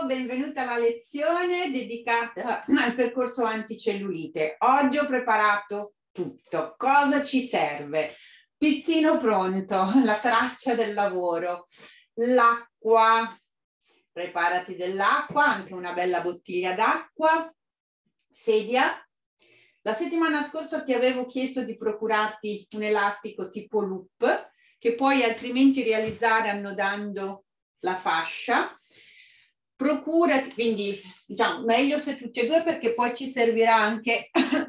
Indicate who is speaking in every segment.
Speaker 1: Ciao, benvenuta alla lezione dedicata al percorso anticellulite. Oggi ho preparato tutto. Cosa ci serve? Pizzino pronto, la traccia del lavoro, l'acqua, preparati dell'acqua, anche una bella bottiglia d'acqua, sedia. La settimana scorsa ti avevo chiesto di procurarti un elastico tipo loop che puoi altrimenti realizzare annodando la fascia. Procurati, quindi diciamo meglio se tutti e due, perché poi ci servirà anche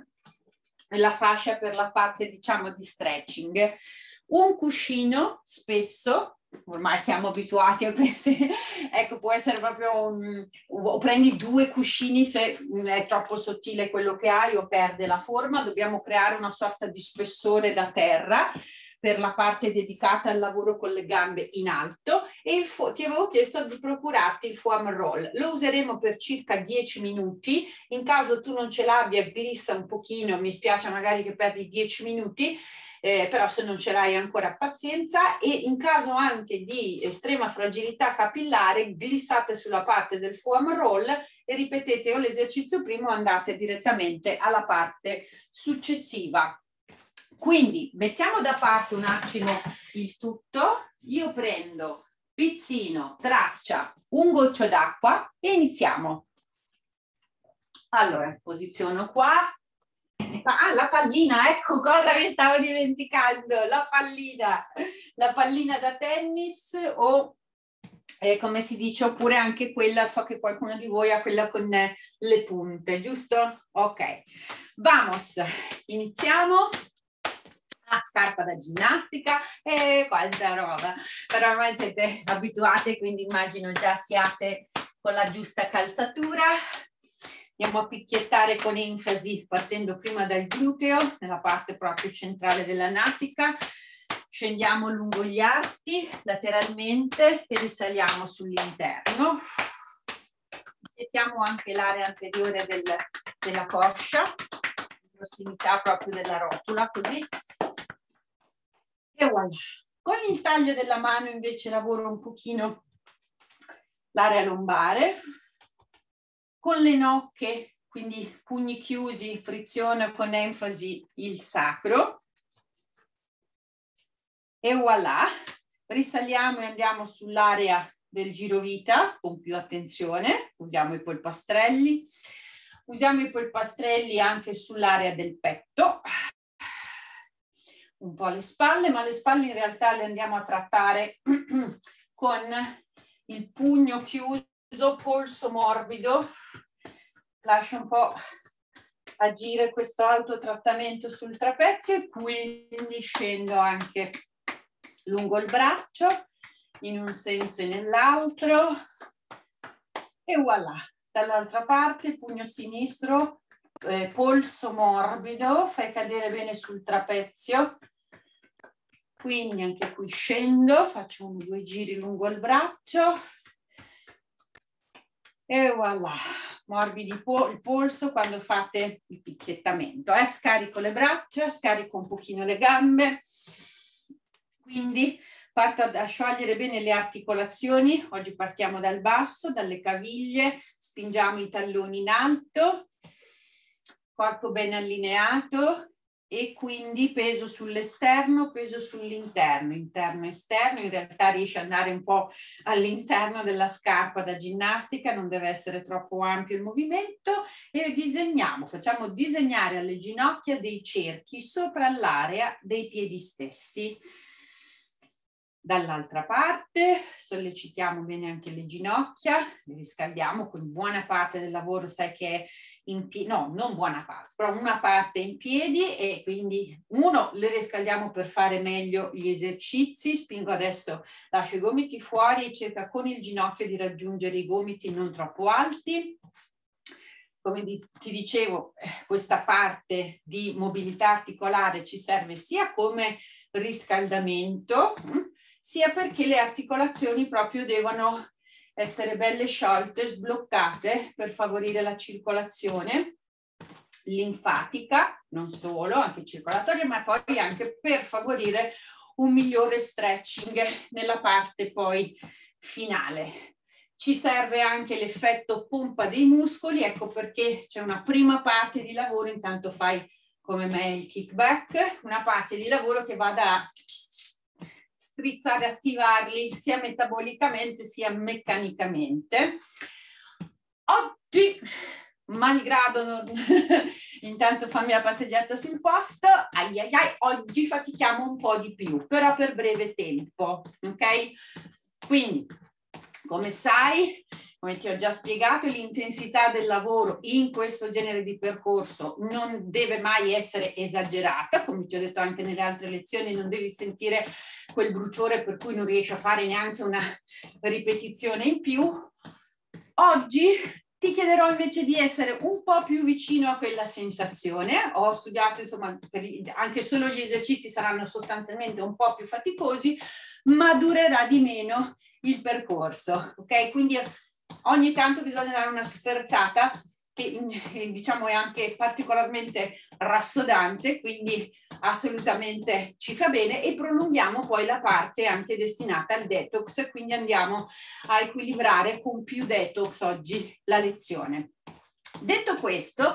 Speaker 1: la fascia per la parte diciamo di stretching. Un cuscino spesso, ormai siamo abituati a queste, ecco, può essere proprio o prendi due cuscini se è troppo sottile quello che hai o perde la forma. Dobbiamo creare una sorta di spessore da terra per la parte dedicata al lavoro con le gambe in alto, e ti avevo chiesto di procurarti il foam roll. Lo useremo per circa 10 minuti, in caso tu non ce l'abbia glissa un pochino, mi spiace magari che perdi 10 minuti, però se non ce l'hai ancora pazienza, e in caso anche di estrema fragilità capillare glissate sulla parte del foam roll e ripetete o l'esercizio prima o andate direttamente alla parte successiva. Quindi mettiamo da parte un attimo il tutto. Io prendo pizzino, traccia, un goccio d'acqua e iniziamo. Allora, posiziono qua. Ah, la pallina, ecco cosa mi stavo dimenticando, la pallina da tennis o come si dice, oppure anche quella, so che qualcuno di voi ha quella con le punte, giusto? Ok, vamos, iniziamo. Scarpa da ginnastica e quanta roba, però ormai siete abituate, quindi immagino già siate con la giusta calzatura. Andiamo a picchiettare con enfasi partendo prima dal gluteo, nella parte proprio centrale della natica. Scendiamo lungo gli arti lateralmente e risaliamo sull'interno. Mettiamo anche l'area anteriore della coscia, in prossimità proprio della rotula, così. E voilà. Con il taglio della mano invece lavoro un pochino l'area lombare, con le nocche, quindi pugni chiusi, frizione con enfasi il sacro, e voilà, risaliamo e andiamo sull'area del girovita con più attenzione, usiamo i polpastrelli anche sull'area del petto, un po' le spalle, ma le spalle in realtà le andiamo a trattare con il pugno chiuso, polso morbido. Lascio un po' agire questo autotrattamento sul trapezio e quindi scendo anche lungo il braccio, in un senso e nell'altro. E voilà, dall'altra parte pugno sinistro, polso morbido, fai cadere bene sul trapezio. Quindi anche qui scendo, faccio 1 o 2 giri lungo il braccio e voilà, morbidi il polso quando fate il picchiettamento. Scarico le braccia, scarico un pochino le gambe, quindi parto a sciogliere bene le articolazioni. Oggi partiamo dal basso, dalle caviglie, spingiamo i talloni in alto, corpo ben allineato. E quindi peso sull'esterno, peso sull'interno, interno, esterno. In realtà riesce ad andare un po' all'interno della scarpa da ginnastica, non deve essere troppo ampio il movimento. E disegniamo, facciamo disegnare alle ginocchia dei cerchi sopra l'area dei piedi stessi. Dall'altra parte sollecitiamo bene anche le ginocchia, le riscaldiamo con buona parte del lavoro, sai che è in piedi, no, non buona parte, però una parte in piedi, e quindi le riscaldiamo per fare meglio gli esercizi. Spingo adesso, lascio i gomiti fuori e cerca con il ginocchio di raggiungere i gomiti non troppo alti. Come ti dicevo, questa parte di mobilità articolare ci serve sia come riscaldamento, sia perché le articolazioni proprio devono essere belle sciolte, sbloccate per favorire la circolazione linfatica, non solo, anche circolatoria, ma poi anche per favorire un migliore stretching nella parte poi finale. Ci serve anche l'effetto pompa dei muscoli, ecco perché c'è una prima parte di lavoro, intanto fai come me il kickback, una parte di lavoro che vada a strizzare, attivarli sia metabolicamente sia meccanicamente. Oggi, malgrado, intanto fammi la passeggiata sul posto, oggi fatichiamo un po' di più, però per breve tempo, ok? Quindi, come sai, come ti ho già spiegato, l'intensità del lavoro in questo genere di percorso non deve mai essere esagerata, come ti ho detto anche nelle altre lezioni, non devi sentire quel bruciore per cui non riesci a fare neanche una ripetizione in più. Oggi ti chiederò invece di essere un po' più vicino a quella sensazione. Ho studiato, insomma, anche solo gli esercizi saranno sostanzialmente un po' più faticosi, ma durerà di meno il percorso, ok? Quindi ogni tanto bisogna dare una sferzata che diciamo è anche particolarmente rassodante, quindi assolutamente ci fa bene, e prolunghiamo poi la parte anche destinata al detox, quindi andiamo a equilibrare con più detox oggi la lezione. Detto questo,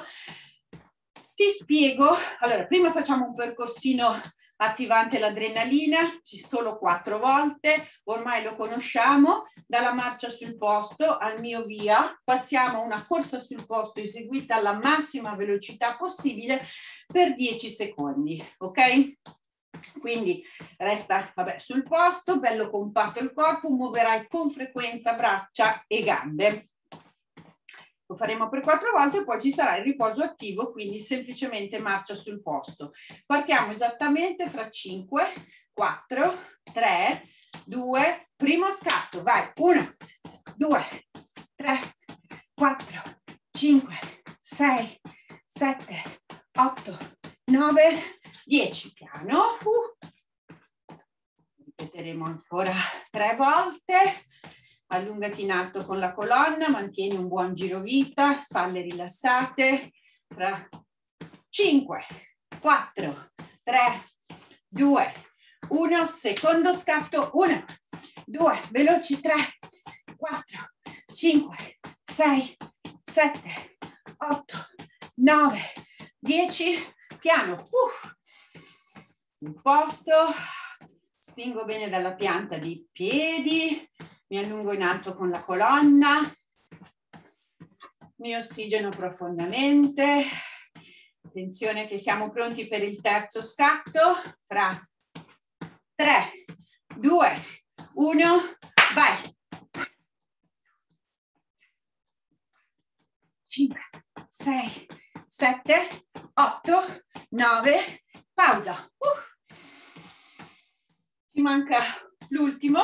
Speaker 1: ti spiego, allora prima facciamo un percorsino attivante l'adrenalina, solo 4 volte, ormai lo conosciamo, dalla marcia sul posto al mio via, passiamo una corsa sul posto eseguita alla massima velocità possibile per 10 secondi, ok? Quindi resta sul posto, bello compatto il corpo, muoverai con frequenza braccia e gambe. Lo faremo per 4 volte e poi ci sarà il riposo attivo, quindi semplicemente marcia sul posto. Partiamo esattamente fra 5, 4, 3, 2, primo scatto, vai, 1, 2, 3, 4, 5, 6, 7, 8, 9, 10, piano. Ripeteremo ancora 3 volte. Allungati in alto con la colonna, mantieni un buon girovita, spalle rilassate. 5, 4, 3, 2, 1, secondo scatto, 1, 2, veloci, 3, 4, 5, 6, 7, 8, 9, 10, piano. In posto, spingo bene dalla pianta dei piedi. Mi allungo in alto con la colonna, mi ossigeno profondamente. Attenzione che siamo pronti per il terzo scatto. Fra 3, 2, 1, vai. 5, 6, 7, 8, 9, pausa. Ci manca l'ultimo.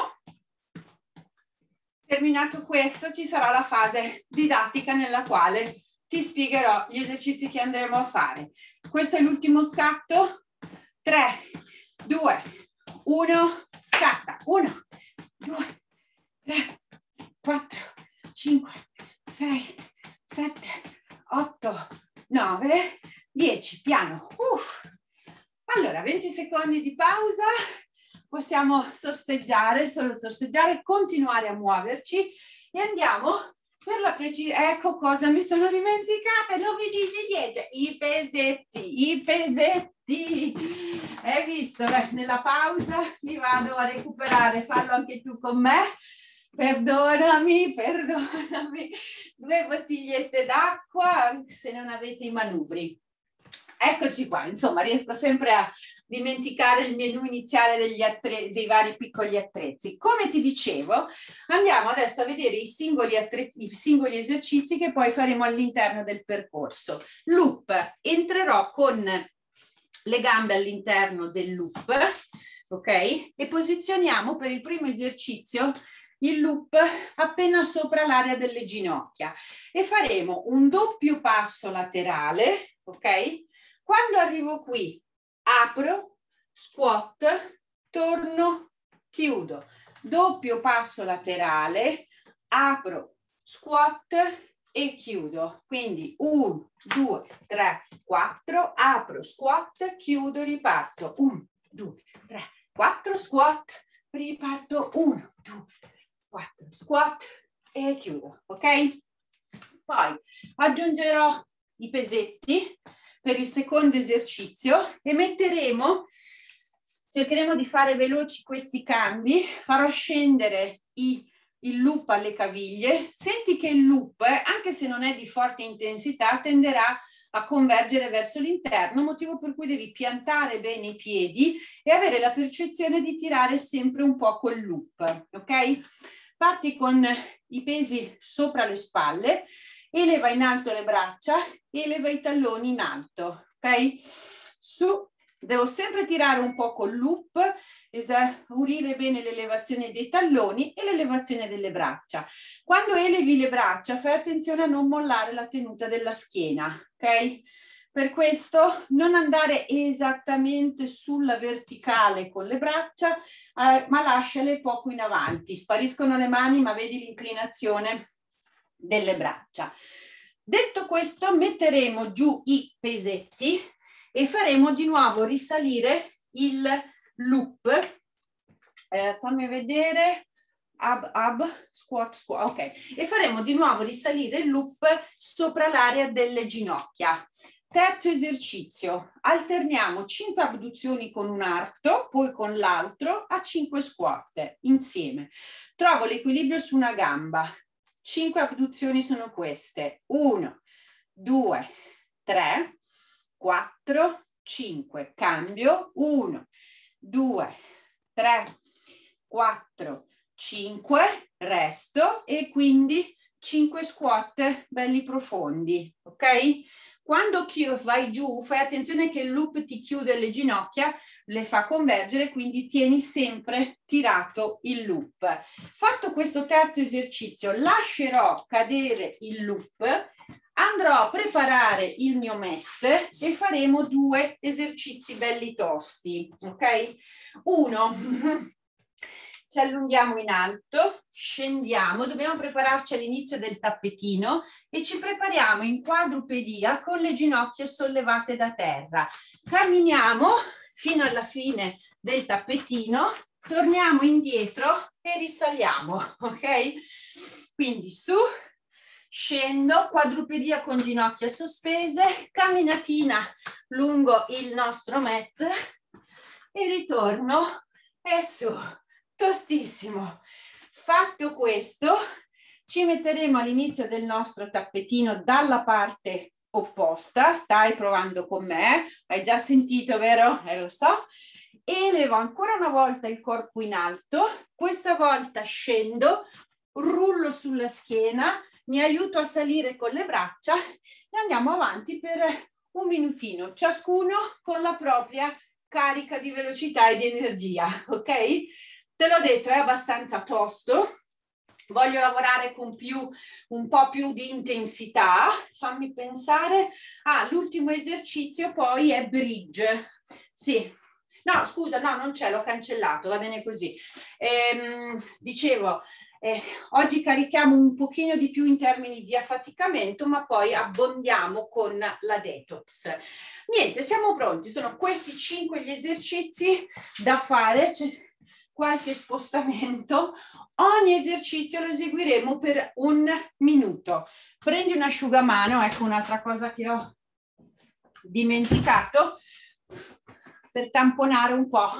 Speaker 1: Terminato questo ci sarà la fase didattica nella quale ti spiegherò gli esercizi che andremo a fare. Questo è l'ultimo scatto. 3, 2, 1, scatta. 1, 2, 3, 4, 5, 6, 7, 8, 9, 10. Piano. Allora, 20 secondi di pausa. Possiamo sorseggiare, solo sorseggiare, continuare a muoverci e andiamo per la precisione. Ecco cosa mi sono dimenticata, non mi dici niente. I pesetti, i pesetti. Hai visto? Nella pausa li vado a recuperare, fallo anche tu con me. Perdonami, perdonami. 2 bottigliette d'acqua se non avete i manubri. Eccoci qua, insomma, riesco sempre a dimenticare il menu iniziale dei vari piccoli attrezzi. Come ti dicevo, andiamo adesso a vedere i singoli esercizi che poi faremo all'interno del percorso. Loop, entrerò con le gambe all'interno del loop, ok? E posizioniamo per il primo esercizio il loop appena sopra l'area delle ginocchia e faremo un doppio passo laterale, ok? Quando arrivo qui, apro, squat, torno, chiudo. Doppio passo laterale, apro, squat e chiudo. Quindi 1, 2, 3, 4, apro, squat, chiudo, riparto. 1, 2, 3, 4, squat, riparto. 1, 2, 4, squat, e chiudo, ok? Poi aggiungerò i pesetti per il secondo esercizio e cercheremo di fare veloci questi cambi, farò scendere il loop alle caviglie. Senti che il loop, anche se non è di forte intensità, tenderà a convergere verso l'interno, motivo per cui devi piantare bene i piedi e avere la percezione di tirare sempre un po' col loop, ok? Parti con i pesi sopra le spalle, eleva in alto le braccia, eleva i talloni in alto, ok? Su, devo sempre tirare un po' col loop, esaurire bene l'elevazione dei talloni e l'elevazione delle braccia. Quando elevi le braccia, fai attenzione a non mollare la tenuta della schiena, ok? Per questo non andare esattamente sulla verticale con le braccia, ma lasciale poco in avanti. Spariscono le mani, ma vedi l'inclinazione delle braccia. Detto questo, metteremo giù i pesetti e faremo di nuovo risalire il loop. Fammi vedere. Ab, squat, squat, ok. E faremo di nuovo risalire il loop sopra l'area delle ginocchia. Terzo esercizio, alterniamo 5 abduzioni con un arto, poi con l'altro a 5 squat insieme. Trovo l'equilibrio su una gamba. 5 abduzioni sono queste. 1, 2, 3, 4, 5. Cambio. 1, 2, 3, 4, 5. Resto e quindi 5 squat belli profondi, ok? Quando vai giù, fai attenzione che il loop ti chiude le ginocchia, le fa convergere, quindi tieni sempre tirato il loop. Fatto questo terzo esercizio, lascerò cadere il loop, andrò a preparare il mio mat e faremo 2 esercizi belli tosti, ok? Uno, ci allunghiamo in alto, scendiamo, dobbiamo prepararci all'inizio del tappetino e ci prepariamo in quadrupedia con le ginocchia sollevate da terra. Camminiamo fino alla fine del tappetino, torniamo indietro e risaliamo, ok? Quindi su, scendo, quadrupedia con ginocchia sospese, camminatina lungo il nostro mat e ritorno e su. Tostissimo. Fatto questo, ci metteremo all'inizio del nostro tappetino dalla parte opposta. Stai provando con me, hai già sentito, vero? Lo so. Elevo ancora una volta il corpo in alto, questa volta scendo, rullo sulla schiena, mi aiuto a salire con le braccia e andiamo avanti per un minutino, ciascuno con la propria carica di velocità e di energia, ok? Te l'ho detto, è abbastanza tosto, voglio lavorare con un po' più di intensità. Fammi pensare, l'ultimo esercizio poi è bridge. Sì, no scusa, no non c'è, l'ho cancellato, va bene così. Dicevo, oggi carichiamo un pochino di più in termini di affaticamento, ma poi abbondiamo con la detox. Niente, siamo pronti, sono questi 5 gli esercizi da fare. Qualche spostamento, ogni esercizio lo eseguiremo per 1 minuto. Prendi un asciugamano, ecco un'altra cosa che ho dimenticato, per tamponare un po',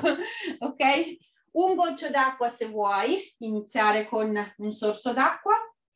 Speaker 1: ok? Un goccio d'acqua se vuoi, iniziare con un sorso d'acqua,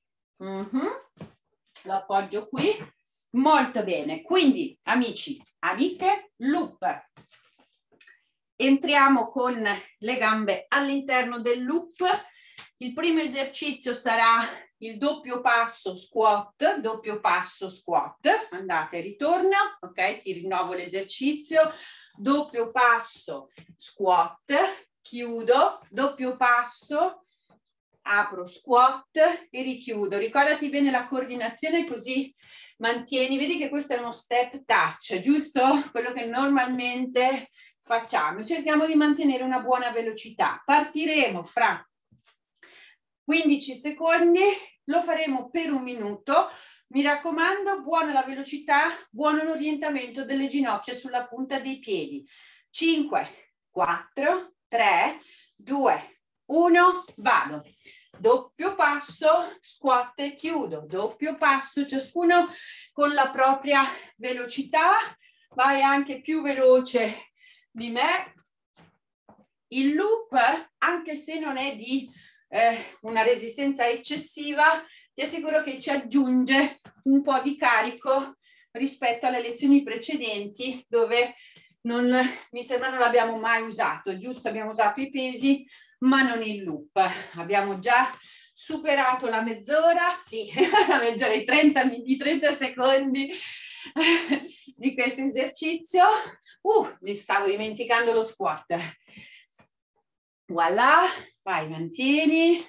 Speaker 1: lo appoggio qui, molto bene, quindi amici, amiche, loop. Entriamo con le gambe all'interno del loop. Il primo esercizio sarà il doppio passo squat, andate e ritorna, ok? Ti rinnovo l'esercizio, doppio passo squat, chiudo, doppio passo, apro squat e richiudo. Ricordati bene la coordinazione così mantieni, vedi che questo è uno step touch, giusto? Quello che normalmente facciamo, cerchiamo di mantenere una buona velocità. Partiremo fra 15 secondi, lo faremo per 1 minuto. Mi raccomando, buona la velocità, buono l'orientamento delle ginocchia sulla punta dei piedi. 5, 4, 3, 2, 1, vado. Doppio doppio passo, squat e chiudo, doppio passo, ciascuno con la propria velocità, vai anche più veloce di me. Il loop, anche se non è di una resistenza eccessiva, ti assicuro che ci aggiunge un po' di carico rispetto alle lezioni precedenti, dove mi sembra non l'abbiamo mai usato, giusto? Abbiamo usato i pesi, ma non il loop. Abbiamo già superato la mezz'ora, sì, la mezz'ora, i 30 secondi di questo esercizio. Mi stavo dimenticando lo squat. Voilà, vai, mantieni.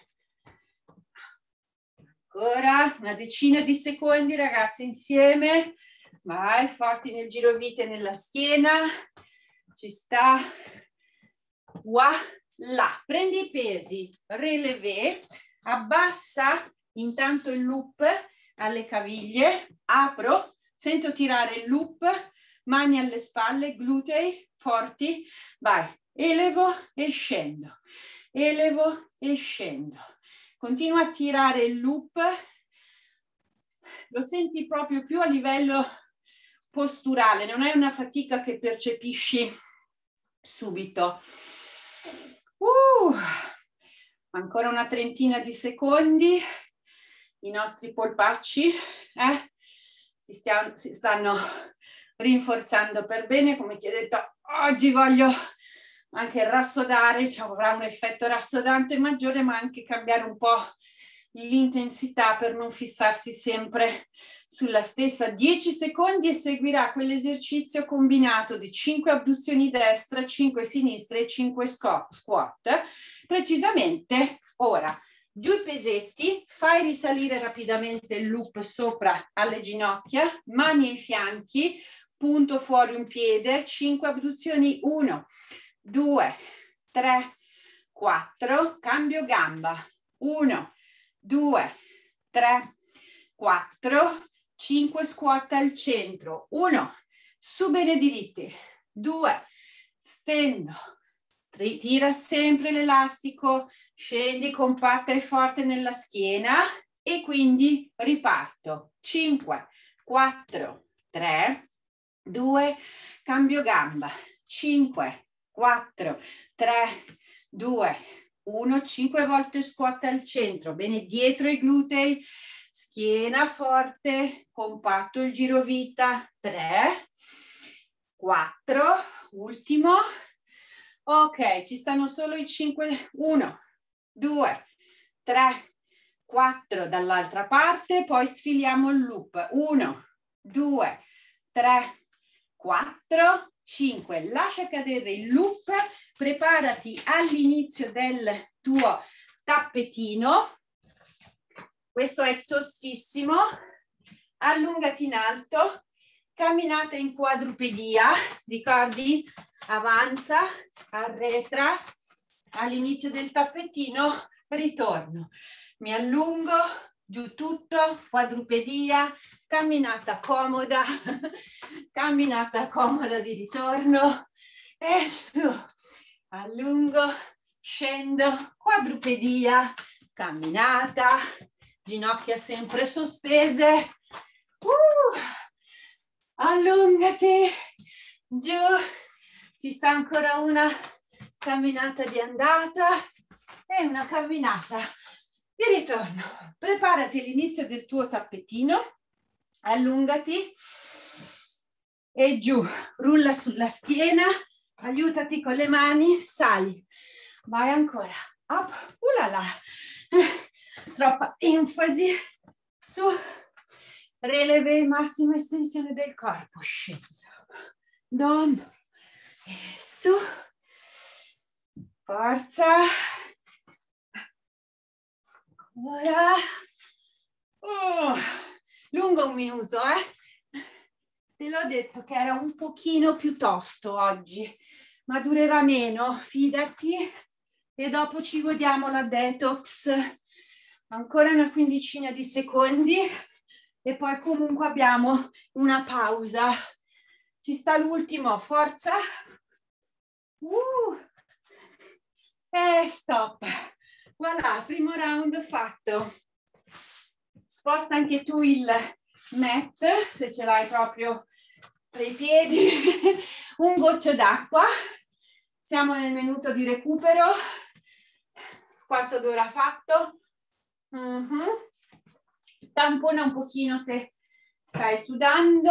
Speaker 1: Ancora una decina di secondi, ragazzi, insieme. Vai, forti nel girovite nella schiena. Ci sta. Voilà. Prendi i pesi, relevé, abbassa intanto il loop alle caviglie, apro, sento tirare il loop, mani alle spalle, glutei forti, vai, elevo e scendo, elevo e scendo. Continua a tirare il loop, lo senti proprio più a livello posturale, non è una fatica che percepisci subito. Ancora una trentina di secondi, i nostri polpacci si stanno rinforzando per bene, come ti ho detto, oggi voglio anche rassodare, cioè avrà un effetto rassodante maggiore, ma anche cambiare un po' l'intensità per non fissarsi sempre sulla stessa. 10 secondi e seguirà quell'esercizio combinato di 5 abduzioni destra, 5 sinistre e 5 squat. Precisamente ora, giù i pesetti, fai risalire rapidamente il loop sopra alle ginocchia, mani ai fianchi, punto fuori un piede, 5 abduzioni, 1, 2, 3, 4, cambio gamba, 1, 2, 3, 4, 5 squat al centro, 1, su bene diritti, 2, stendo, tira sempre l'elastico, scendi compatta e forte nella schiena e quindi riparto, 5, 4, 3, 2, cambio gamba, 5, 4, 3, 2, 1, 5 volte squat al centro, bene dietro i glutei, schiena forte, compatto il girovita, 3, 4, ultimo, ok, ci stanno solo i 5, 1, 2, 3, 4 dall'altra parte, poi sfiliamo il loop, 1, 2, 3, 4, 5, lascia cadere il loop, preparati all'inizio del tuo tappetino, questo è tostissimo, allungati in alto, camminata in quadrupedia, ricordi? Avanza, arretra, all'inizio del tappetino, ritorno, mi allungo, giù tutto, quadrupedia, camminata comoda di ritorno e su, allungo, scendo, quadrupedia, camminata, ginocchia sempre sospese, allungati, giù, ci sta ancora una camminata di andata e una camminata di ritorno. Preparati all'inizio del tuo tappetino, allungati e giù, rulla sulla schiena, aiutati con le mani, sali, vai ancora, up, ulala, troppa enfasi, su, releve, massima estensione del corpo, scendo, dom, e su, forza, ora, lungo un minuto, te l'ho detto che era un pochino più tosto oggi, ma durerà meno, fidati, e dopo ci godiamo la detox, ancora una quindicina di secondi e poi comunque abbiamo una pausa, ci sta l'ultimo, forza, e stop, Voilà, primo round fatto. Sposta anche tu il mat, se ce l'hai proprio tra i piedi, un goccio d'acqua. Siamo nel minuto di recupero, quarto d'ora fatto. Tampona un pochino se stai sudando.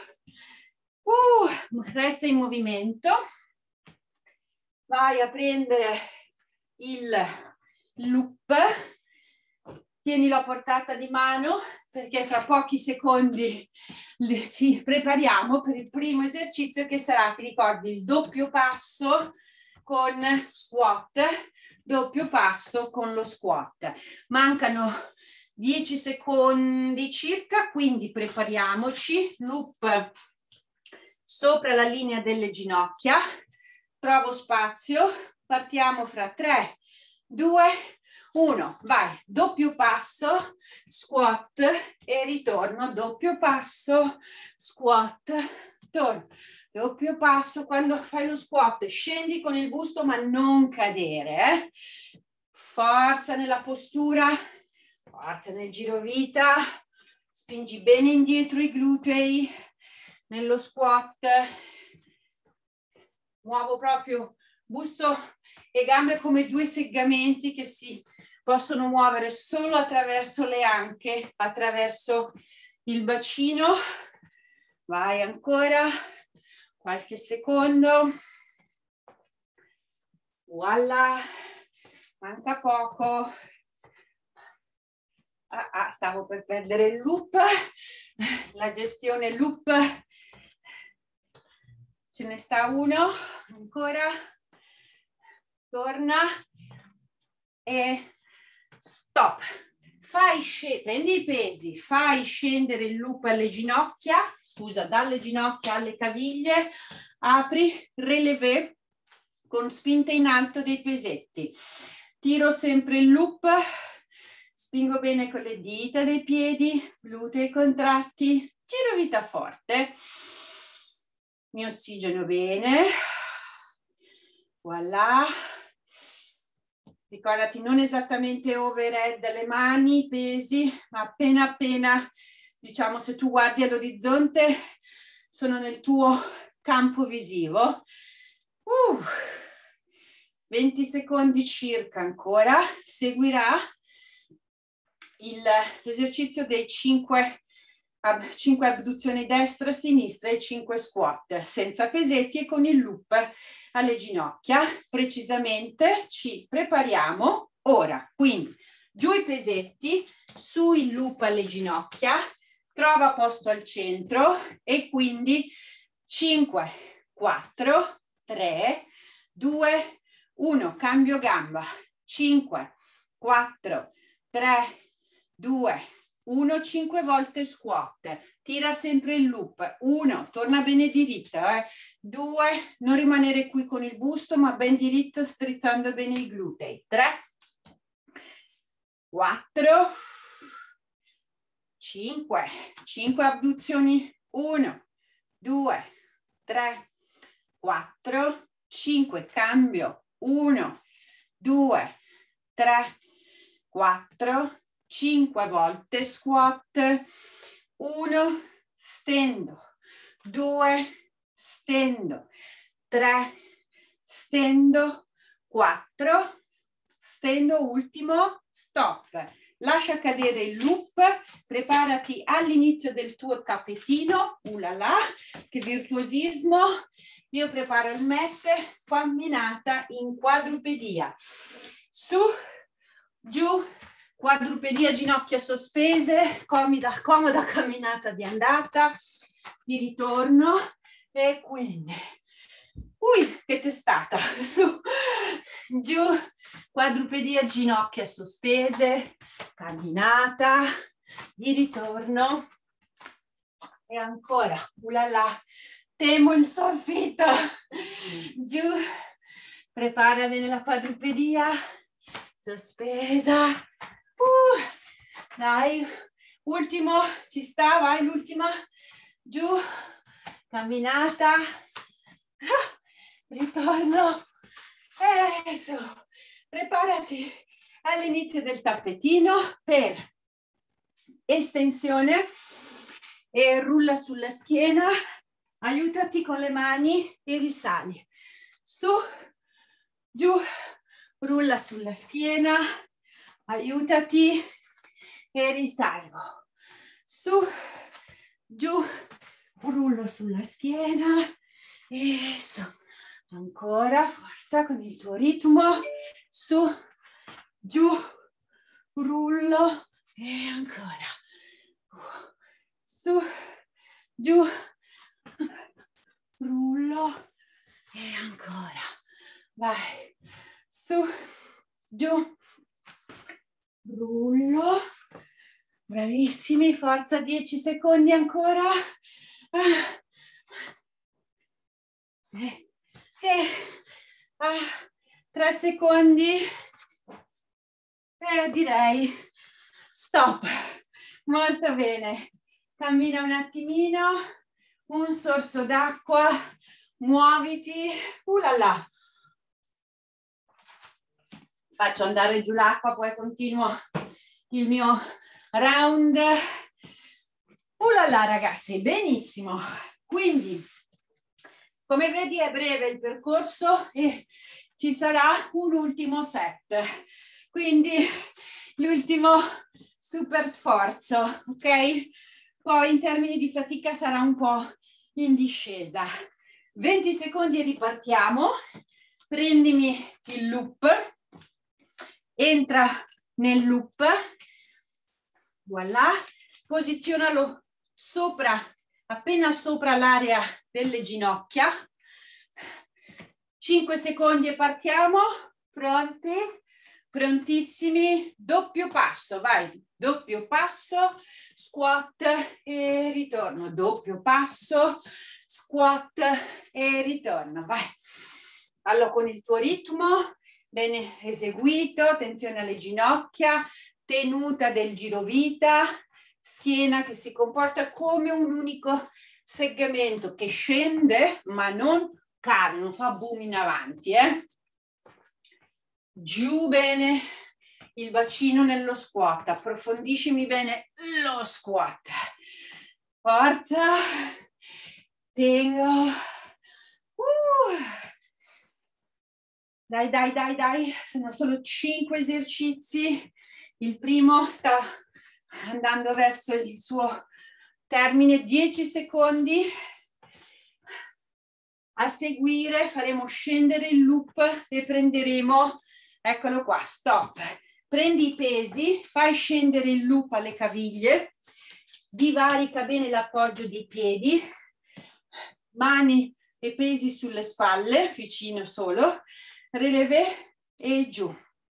Speaker 1: Resta in movimento. Vai a prendere il loop, tienilo a portata di mano perché fra pochi secondi ci prepariamo per il primo esercizio che sarà, ti ricordi, il doppio passo con squat, doppio passo con lo squat. Mancano 10 secondi circa, quindi prepariamoci, loop sopra la linea delle ginocchia, trovo spazio, partiamo fra 3, 2, 1, vai, doppio passo, squat e ritorno, doppio passo, squat, torno, doppio passo. Quando fai lo squat scendi con il busto ma non cadere, forza nella postura, forza nel girovita, spingi bene indietro i glutei, nello squat, muovo proprio busto e gambe come due seggamenti che si possono muovere solo attraverso le anche, attraverso il bacino. Vai ancora, qualche secondo. Voilà, manca poco. Stavo per perdere il loop, la gestione loop. Ce ne sta uno, ancora. Torna e stop. Prendi i pesi, fai scendere il loop alle ginocchia, scusa, dalle ginocchia alle caviglie, apri, relevé con spinta in alto dei pesetti. Tiro sempre il loop, spingo bene con le dita dei piedi, glutei contratti, giro vita forte. Mi ossigeno bene. Voilà. Ricordati, non esattamente overhead le mani, pesi, ma appena, diciamo, se tu guardi all'orizzonte, sono nel tuo campo visivo. 20 secondi circa ancora. Seguirà l'esercizio dei 5 abduzioni destra, sinistra e 5 squat, senza pesetti e con il loop alle ginocchia. Precisamente ci prepariamo ora. Quindi giù i pesetti, su il loop alle ginocchia, trova posto al centro e quindi 5, 4, 3, 2, 1, cambio gamba. 5, 4, 3, 2, 1, 5 volte squat, tira sempre il loop, 1, torna bene diritto, 2, non rimanere qui con il busto ma ben diritto strizzando bene i glutei, 3, 4, 5, 5 abduzioni, 1, 2, 3, 4, 5, cambio, 1, 2, 3, 4, 5 volte squat, 1, stendo, 2, stendo, 3, stendo, 4, stendo, ultimo, stop. Lascia cadere il loop, preparati all'inizio del tuo tappetino, ulala, che virtuosismo. Io preparo il mat, camminata in quadrupedia, su, giù, quadrupedia, ginocchia sospese, comoda camminata di andata, di ritorno e quindi, che testata, su, giù, quadrupedia, ginocchia sospese, camminata, di ritorno e ancora, ulala, temo il soffitto, giù, prepara bene la quadrupedia, sospesa, dai, ultimo, ci sta, vai, l'ultima, giù, camminata, ritorno, e su, preparati all'inizio del tappetino per estensione e rulla sulla schiena, aiutati con le mani e risali. Su, giù, rulla sulla schiena, aiutati e risalgo. Su, giù, rullo sulla schiena e su. Ancora, forza con il tuo ritmo. Su, giù, rullo e ancora. Su, giù, rullo e ancora. Vai. Su, giù, rullo. Bravissimi, forza, 10 secondi ancora. 3 secondi. Direi stop. Molto bene. Cammina un attimino. Un sorso d'acqua. Muoviti. Là. Faccio andare giù l'acqua, poi continuo il mio round. Là ragazzi, benissimo. Quindi, come vedi è breve il percorso e ci sarà un ultimo set. Quindi l'ultimo super sforzo, ok? Poi in termini di fatica sarà un po' in discesa. 20 secondi e ripartiamo. Prendimi il loop. Entra nel loop. Voilà. Posizionalo sopra, appena sopra l'area delle ginocchia. 5 secondi e partiamo. Pronti? Prontissimi. Doppio passo, vai. Doppio passo, squat e ritorno. Doppio passo, squat e ritorno. Vai. Fallo con il tuo ritmo. Bene eseguito. Attenzione alle ginocchia. Tenuta del girovita. Schiena che si comporta come un unico segmento che scende ma non cade, non fa boom in avanti. Giù bene il bacino nello squat, approfondiscimi bene lo squat. Forza, tengo. Dai, sono solo 5 esercizi. Il primo sta andando verso il suo termine, 10 secondi. A seguire faremo scendere il loop e prenderemo, eccolo qua, stop. Prendi i pesi, fai scendere il loop alle caviglie, divarica bene l'appoggio dei piedi, mani e pesi sulle spalle, vicino solo, relevé e giù.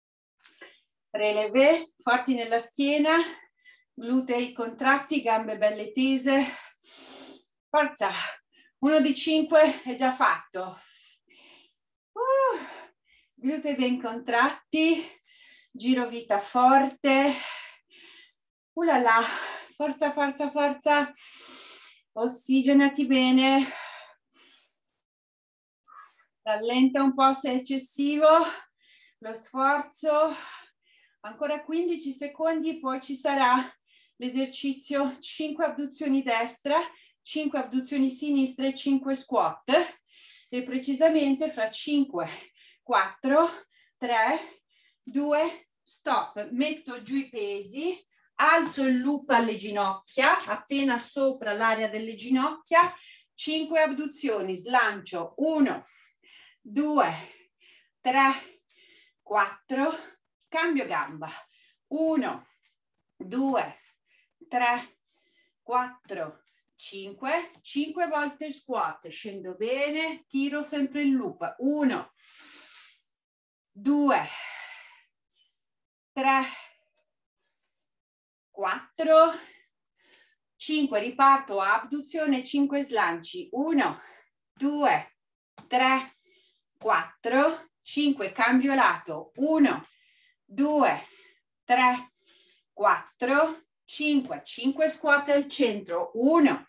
Speaker 1: Relevé, forti nella schiena, glutei contratti, gambe belle tese. Forza, 1 di 5 è già fatto. Glutei ben contratti, girovita forte. Là, forza, forza, forza. Ossigenati bene. Rallenta un po' se è eccessivo lo sforzo. Ancora 15 secondi, poi ci sarà l'esercizio 5 abduzioni destra, 5 abduzioni sinistra e 5 squat. E precisamente fra 5, 4, 3, 2, stop. Metto giù i pesi, alzo il loop alle ginocchia, appena sopra l'area delle ginocchia, 5 abduzioni, slancio, 1, 2, 3, 4, cambio gamba, 1, 2, 3, 4, 5, 5 volte squat, scendo bene, tiro sempre il loop, 1, 2, 3, 4, 5, riparto, abduzione, 5 slanci, 1, 2, 3, 4, 5, cambio lato, 1, 2, 3, 4, 5, 5 squat al centro, 1,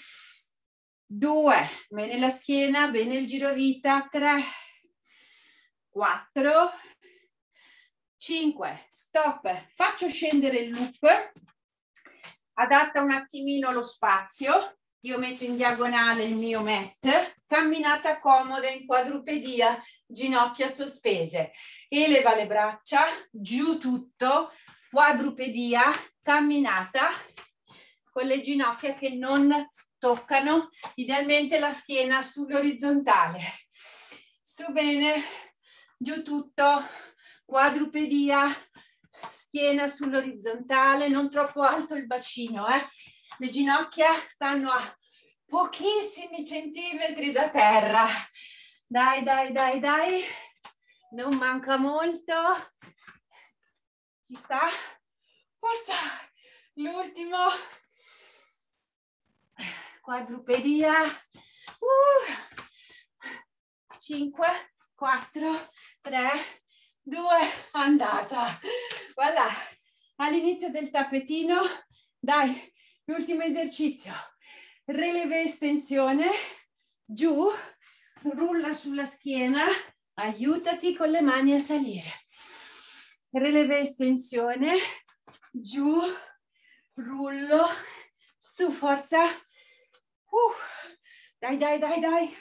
Speaker 1: 2, bene la schiena, bene il girovita, 3, 4, 5, stop, faccio scendere il loop, adatta un attimino lo spazio, io metto in diagonale il mio mat, camminata comoda in quadrupedia, ginocchia sospese, eleva le braccia, giù tutto, quadrupedia, camminata, con le ginocchia che non toccano, idealmente la schiena sull'orizzontale, su bene, giù tutto, quadrupedia, schiena sull'orizzontale, non troppo alto il bacino, le ginocchia stanno a pochissimi centimetri da terra, dai, dai, dai, dai, non manca molto, ci sta, forza, l'ultimo, quadrupedia, 5, 4, 3, 2, andata, voilà, all'inizio del tappetino, dai, l'ultimo esercizio, releve estensione, giù, rulla sulla schiena, aiutati con le mani a salire, releve estensione, giù, rullo, su, forza, dai, dai, dai, dai,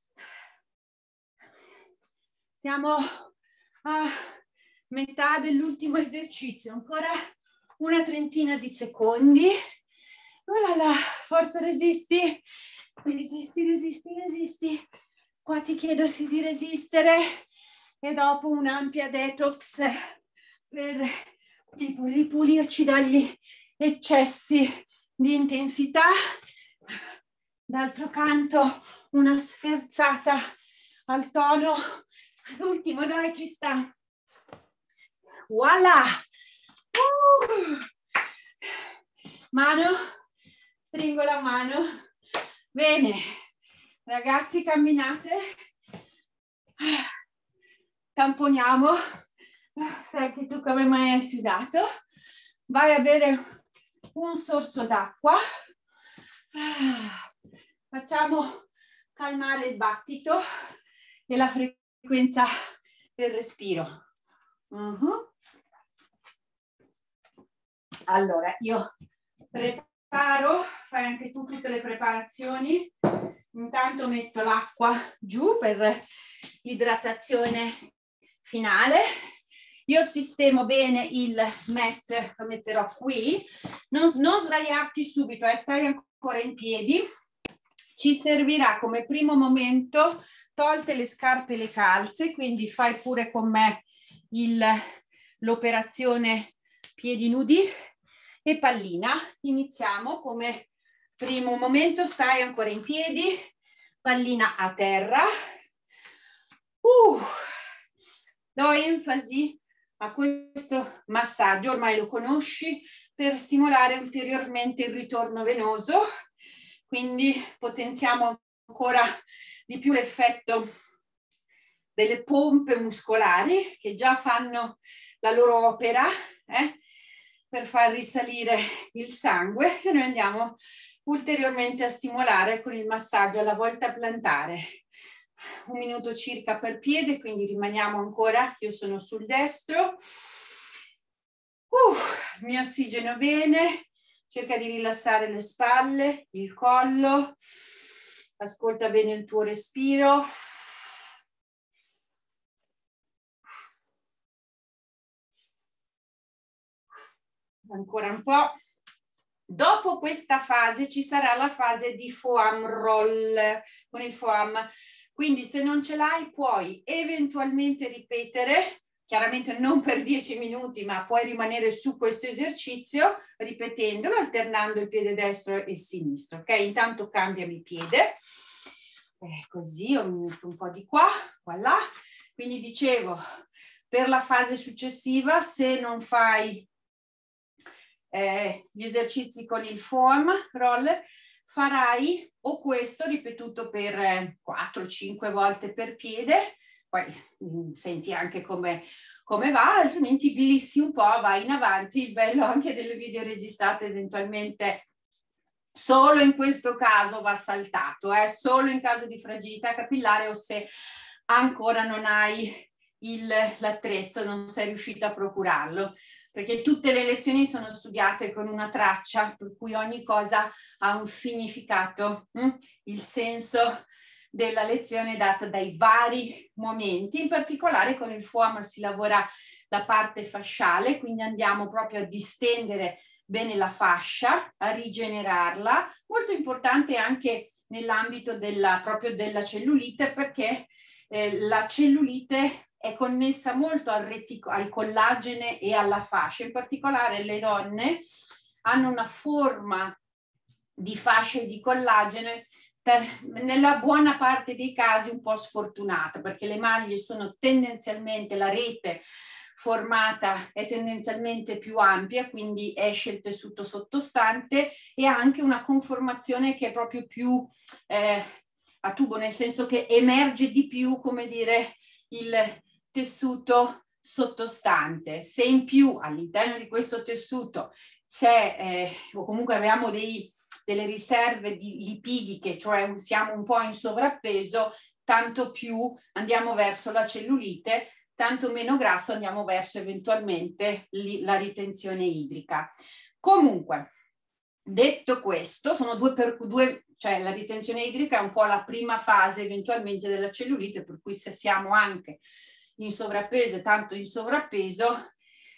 Speaker 1: siamo a metà dell'ultimo esercizio, ancora una trentina di secondi, oh là là, forza, resisti, resisti, resisti, resisti, qua ti chiedo di resistere e dopo un'ampia detox per ripulirci dagli eccessi di intensità. D'altro canto una sferzata al tono, l'ultimo, dai, ci sta. Voilà! Mano, stringo la mano. Bene, ragazzi, camminate. Tamponiamo. Sai che tu come mai hai sudato. Vai a bere un sorso d'acqua. Facciamo calmare il battito e la frequenza del respiro. Allora, io preparo, fai anche tu tutte le preparazioni. Intanto metto l'acqua giù per l'idratazione finale. Io sistemo bene il mat, lo metterò qui. Non sdraiarti subito, stai ancora in piedi. Ci servirà come primo momento, tolte le scarpe e le calze, quindi fai pure con me l'operazione piedi nudi e pallina. Iniziamo come primo momento, stai ancora in piedi, pallina a terra. Do enfasi a questo massaggio, ormai lo conosci, per stimolare ulteriormente il ritorno venoso, quindi potenziamo ancora di più l'effetto delle pompe muscolari che già fanno la loro opera per far risalire il sangue, e noi andiamo ulteriormente a stimolare con il massaggio alla volta plantare. 1 minuto circa per piede, quindi rimaniamo ancora, io sono sul destro, mi ossigeno bene, cerca di rilassare le spalle, il collo, ascolta bene il tuo respiro. Ancora un po'. Dopo questa fase ci sarà la fase di foam roll con il foam. Quindi se non ce l'hai puoi eventualmente ripetere, chiaramente non per 10 minuti, ma puoi rimanere su questo esercizio ripetendolo, alternando il piede destro e il sinistro. Ok? Intanto cambiami piede. Così, un po' di qua, voilà. Quindi dicevo, per la fase successiva, se non fai gli esercizi con il foam roll, farai o questo ripetuto per 4-5 volte per piede, poi senti anche come va, altrimenti glissi un po', vai in avanti. Il bello anche delle video registrate eventualmente solo in questo caso va saltato, solo in caso di fragilità capillare o se ancora non hai l'attrezzo, non sei riuscita a procurarlo, perché tutte le lezioni sono studiate con una traccia, per cui ogni cosa ha un significato, il senso della lezione è data dai vari momenti. In particolare con il FOAM si lavora la parte fasciale, quindi andiamo proprio a distendere bene la fascia, a rigenerarla. Molto importante anche nell'ambito proprio della cellulite, perché la cellulite è connessa molto al collagene e alla fascia. In particolare le donne hanno una forma di fasce di collagene nella buona parte dei casi un po' sfortunata, perché le maglie sono tendenzialmente, la rete formata è tendenzialmente più ampia, quindi esce il tessuto sottostante e ha anche una conformazione che è proprio più a tubo, nel senso che emerge di più, come dire, il tessuto sottostante. Se in più all'interno di questo tessuto c'è o comunque abbiamo delle riserve lipidiche, cioè siamo un po' in sovrappeso, tanto più andiamo verso la cellulite, tanto meno grasso andiamo verso eventualmente la ritenzione idrica. Comunque, detto questo, sono due, cioè la ritenzione idrica è un po' la prima fase eventualmente della cellulite, per cui se siamo anche in sovrappeso e tanto in sovrappeso,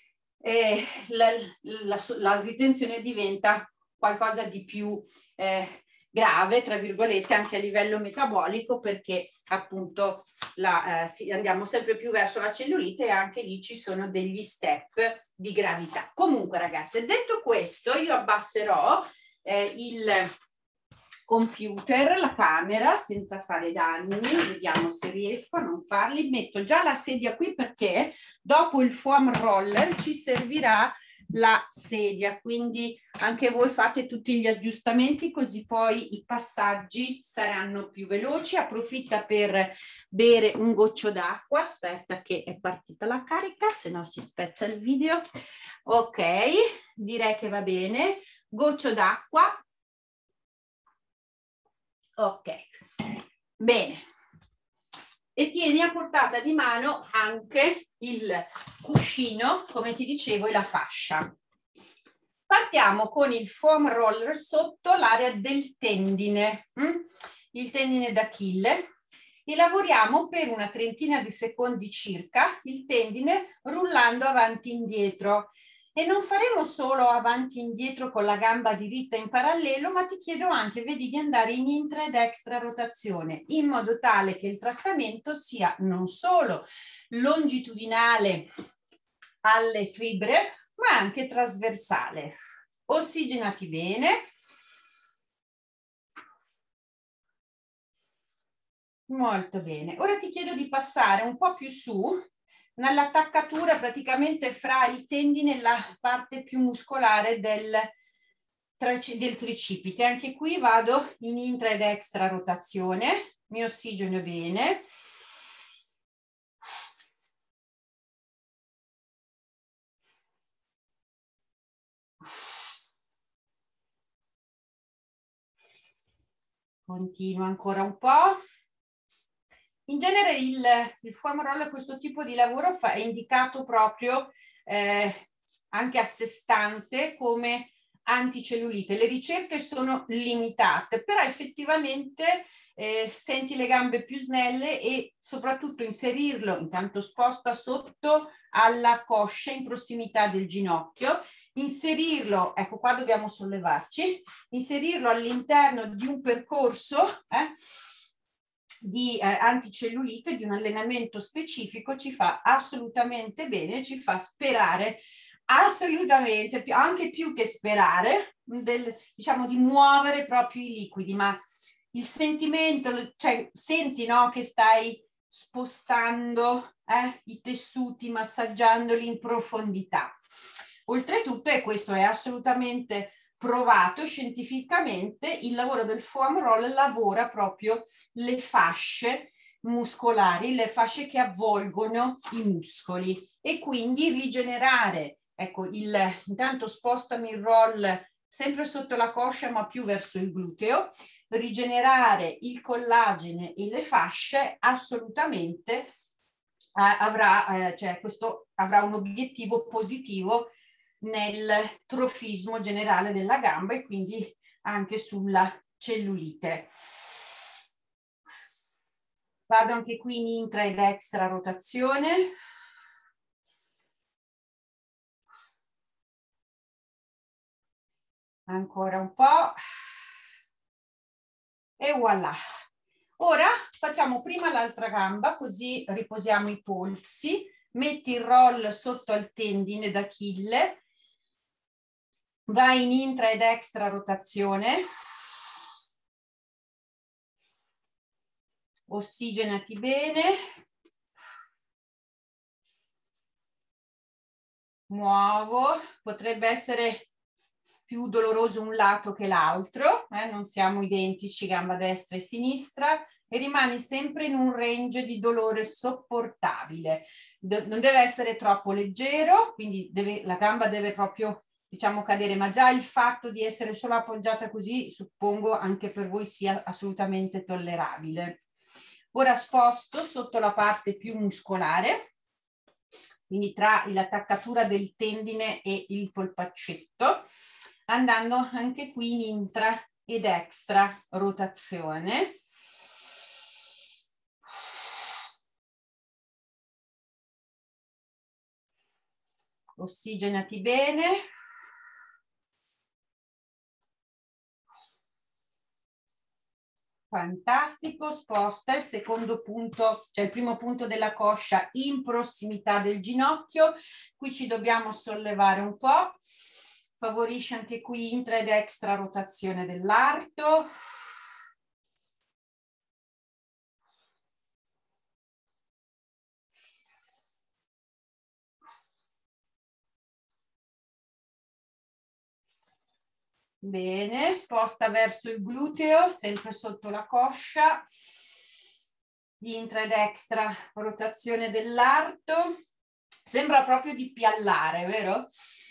Speaker 1: la ritenzione diventa qualcosa di più grave, tra virgolette, anche a livello metabolico, perché appunto andiamo sempre più verso la cellulite e anche lì ci sono degli step di gravità. Comunque ragazze, detto questo, io abbasserò il computer, la camera, senza fare danni, vediamo se riesco a non farli. Metto già la sedia qui perché dopo il foam roller ci servirà la sedia, quindi anche voi fate tutti gli aggiustamenti, così poi i passaggi saranno più veloci. Approfitta per bere un goccio d'acqua. Aspetta che è partita la carica, se no si spezza il video. Ok, direi che va bene. Goccio d'acqua. Ok, bene. E tieni a portata di mano anche il cuscino, come ti dicevo, e la fascia. Partiamo con il foam roller sotto l'area del tendine, il tendine d'Achille, e lavoriamo per una trentina di secondi circa il tendine rullando avanti e indietro. E non faremo solo avanti e indietro con la gamba diritta in parallelo, ma ti chiedo anche, vedi, di andare in intra ed extra rotazione, in modo tale che il trattamento sia non solo longitudinale alle fibre, ma anche trasversale. Ossigenati bene. Molto bene. Ora ti chiedo di passare un po' più su, nell'attaccatura praticamente fra il tendine e la parte più muscolare del tricipite. Anche qui vado in intra ed extra rotazione, mi ossigeno bene. Continuo ancora un po'. In genere il foam roller, questo tipo di lavoro è indicato proprio anche a sé stante come anticellulite. Le ricerche sono limitate, però effettivamente senti le gambe più snelle e soprattutto inserirlo, intanto sposta sotto alla coscia in prossimità del ginocchio, inserirlo, ecco qua dobbiamo sollevarci, inserirlo all'interno di un percorso di anticellulite, di un allenamento specifico, ci fa assolutamente bene, ci fa sperare assolutamente, anche più che sperare, diciamo di muovere proprio i liquidi, ma il sentimento, cioè senti, no, che stai spostando i tessuti, massaggiandoli in profondità. Oltretutto, e questo è assolutamente provato scientificamente, il lavoro del foam roll lavora proprio le fasce muscolari, le fasce che avvolgono i muscoli, e quindi rigenerare, ecco, intanto spostami il roll sempre sotto la coscia ma più verso il gluteo, rigenerare il collagene e le fasce assolutamente
Speaker 2: cioè questo avrà un obiettivo positivo nel trofismo generale della gamba e quindi anche sulla cellulite. Vado anche qui in intra ed extra rotazione. Ancora un po'. E voilà. Ora facciamo prima l'altra gamba, così riposiamo i polsi. Metti il roll sotto al tendine d'Achille. Vai in intra ed extra rotazione. Ossigenati bene. Muovo. Potrebbe essere più doloroso un lato che l'altro, non siamo identici gamba destra e sinistra, e rimani sempre in un range di dolore sopportabile. Non deve essere troppo leggero, quindi la gamba deve proprio, diciamo, cadere, ma già il fatto di essere solo appoggiata così, suppongo anche per voi sia assolutamente tollerabile. Ora sposto sotto la parte più muscolare, quindi tra l'attaccatura del tendine e il polpaccetto, andando anche qui in intra ed extra rotazione. Ossigenati bene. Fantastico, sposta il secondo punto, cioè il primo punto della coscia in prossimità del ginocchio. Qui ci dobbiamo sollevare un po'. Favorisce anche qui intra ed extra rotazione dell'arto. Bene, sposta verso il gluteo, sempre sotto la coscia. Intra ed extra rotazione dell'arto. Sembra proprio di piallare, vero?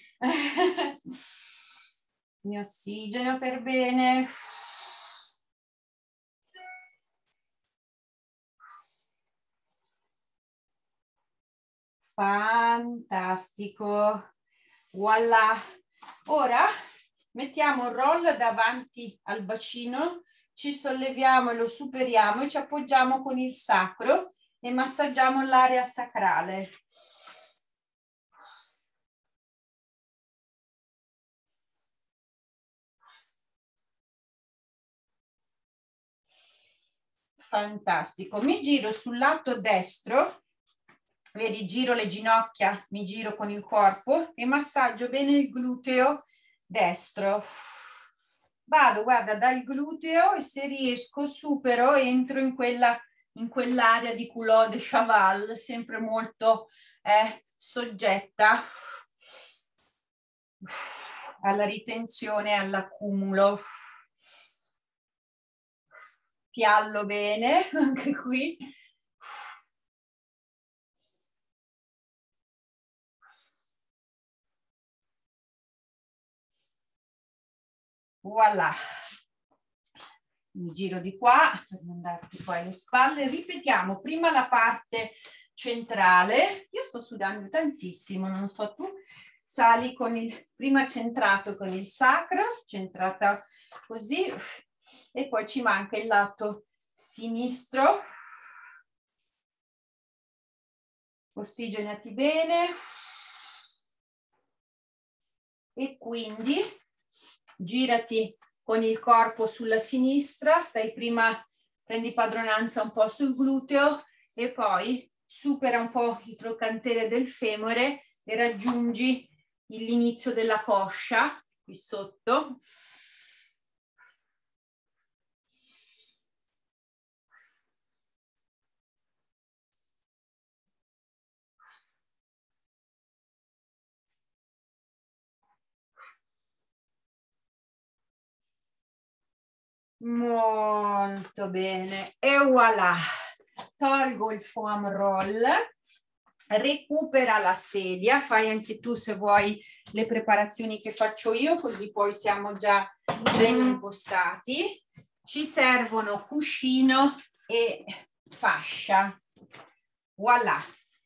Speaker 2: Mi ossigeno per bene. Fantastico. Voilà. Ora mettiamo il roll davanti al bacino, ci solleviamo e lo superiamo e ci appoggiamo con il sacro e massaggiamo l'area sacrale. Fantastico. Mi giro sul lato destro, vedi, giro le ginocchia, mi giro con il corpo e massaggio bene il gluteo destro. Vado, guarda, dal gluteo e se riesco supero, entro in quell'area di culot de cheval, sempre molto soggetta alla ritenzione e all'accumulo. Piallo bene, anche qui. Voilà. Mi giro di qua per non darti poi le spalle. Ripetiamo prima la parte centrale. Io sto sudando tantissimo, non so tu. Sali con il prima centrato con il sacro, centrata così, e poi ci manca il lato sinistro. Ossigenati bene. E quindi girati con il corpo sulla sinistra, prendi padronanza un po' sul gluteo e poi supera un po' il trochantere del femore e raggiungi l'inizio della coscia, qui sotto. Molto bene. E voilà. Tolgo il foam roll. Recupera la sedia, fai anche tu se vuoi le preparazioni che faccio io, così poi siamo già ben impostati. Ci servono cuscino e fascia. Voilà.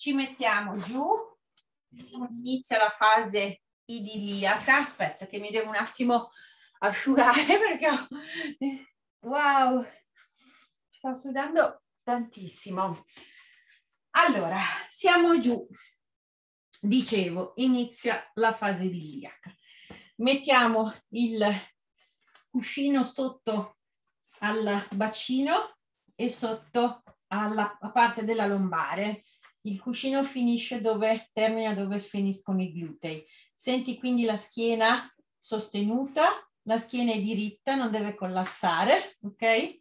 Speaker 2: Ci mettiamo giù, inizia la fase idilliaca. Aspetta che mi devo un attimo asciugare perché wow, sto sudando tantissimo. Allora, siamo giù. Dicevo, inizia la fase idilliaca. Mettiamo il cuscino sotto al bacino e sotto alla parte della lombare. Il cuscino finisce dove termina, dove finiscono i glutei. Senti quindi la schiena sostenuta, la schiena è diritta, non deve collassare, ok?